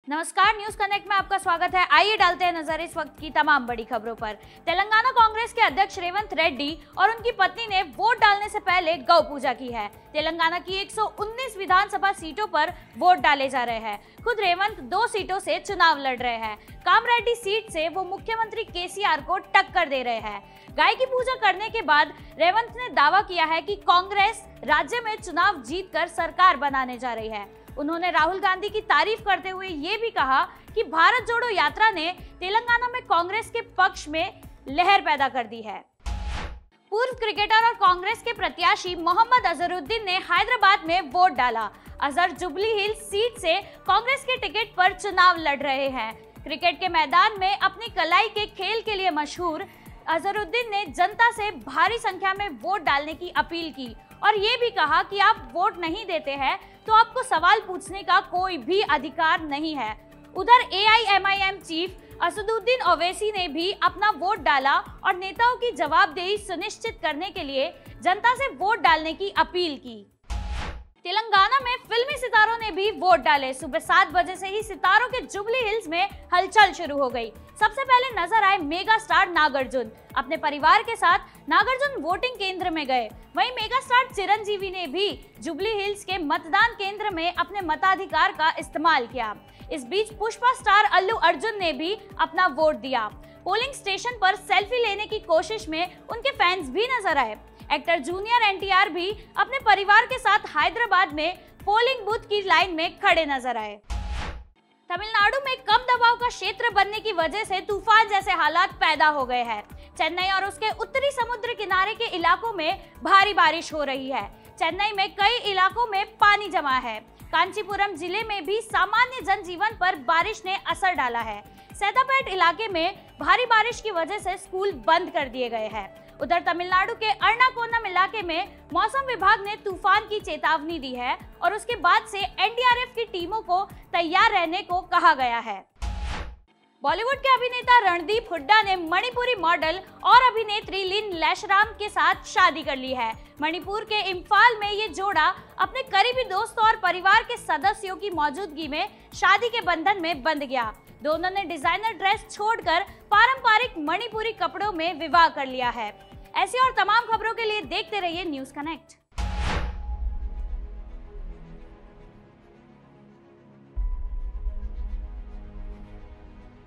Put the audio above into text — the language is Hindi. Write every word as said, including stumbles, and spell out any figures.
नमस्कार, न्यूज कनेक्ट में आपका स्वागत है। आइए डालते हैं नजर इस वक्त की तमाम बड़ी खबरों पर। तेलंगाना कांग्रेस के अध्यक्ष रेवंत रेड्डी और उनकी पत्नी ने वोट डालने से पहले गौ पूजा की है। तेलंगाना की एक सौ उन्नीस विधानसभा सीटों पर वोट डाले जा रहे हैं। खुद रेवंत दो सीटों से चुनाव लड़ रहे हैं। कामरेड्डी सीट से वो मुख्यमंत्री केसीआर को टक्कर दे रहे हैं। गाय की पूजा करने के बाद रेवंत ने दावा किया है कि कांग्रेस राज्य में चुनाव जीतकर सरकार बनाने जा रही है। उन्होंने राहुल गांधी की तारीफ करते हुए ये भी कहा कि भारत जोड़ो यात्रा ने तेलंगाना में कांग्रेस के पक्ष में लहर पैदा कर दी है। पूर्व क्रिकेटर और कांग्रेस के प्रत्याशी मोहम्मद अजहरुद्दीन ने हैदराबाद में वोट डाला। अजहर जुबली हिल्स सीट से कांग्रेस के टिकट पर चुनाव लड़ रहे हैं। क्रिकेट के मैदान में अपनी कलाई के खेल के लिए मशहूर अजहरुद्दीन ने जनता से भारी संख्या में वोट डालने की अपील की और ये भी कहा कि आप वोट नहीं देते हैं तो आपको सवाल पूछने का कोई भी अधिकार नहीं है। उधर A I M I M chief Asaduddin Owaisi ने भी अपना वोट डाला और नेताओं की जवाबदेही सुनिश्चित करने के लिए जनता से वोट डालने की अपील की। तेलंगाना में फिल्मी सितारों ने भी वोट डाले। सुबह सात बजे से ही सितारों के जुबली हिल्स में हलचल शुरू हो गई। सबसे पहले नजर आए मेगा स्टार नागार्जुन। अपने परिवार के साथ नागार्जुन वोटिंग केंद्र में गए। वहीं मेगा स्टार चिरंजीवी ने भी जुबली हिल्स के मतदान केंद्र में अपने मताधिकार का इस्तेमाल किया। इस बीच पुष्पा स्टार अल्लू अर्जुन ने भी अपना वोट दिया। पोलिंग स्टेशन पर सेल्फी लेने की कोशिश में उनके फैंस भी नजर आए। Actor junior N T R भी अपने परिवार के साथ हैदराबाद में पोलिंग बूथ की लाइन में खड़े नजर आए। तमिलनाडु में कम दबाव का क्षेत्र बनने की वजह से तूफान जैसे हालात पैदा हो गए हैं। चेन्नई और उसके उत्तरी समुद्र किनारे के इलाकों में भारी बारिश हो रही है। चेन्नई में कई इलाकों में पानी जमा है। कांचीपुरम जिले में भी सामान्य जनजीवन पर बारिश ने असर डाला है। सैदापेट इलाके में भारी बारिश की वजह से स्कूल बंद कर दिए गए हैं। उधर तमिलनाडु के अर्नाकोनम इलाके में मौसम विभाग ने तूफान की चेतावनी दी है और उसके बाद से एन डी आर एफ की टीमों को तैयार रहने को कहा गया है। बॉलीवुड के अभिनेता रणदीप हुड्डा ने मणिपुरी मॉडल और अभिनेत्री लिन लैशराम के साथ शादी कर ली है। मणिपुर के इम्फाल में ये जोड़ा अपने करीबी दोस्तों और परिवार के सदस्यों की मौजूदगी में शादी के बंधन में बंध गया। दोनों ने डिजाइनर ड्रेस छोड़कर पारंपरिक मणिपुरी कपड़ों में विवाह कर लिया है। ऐसी और तमाम खबरों के लिए देखते रहिए न्यूज कनेक्ट।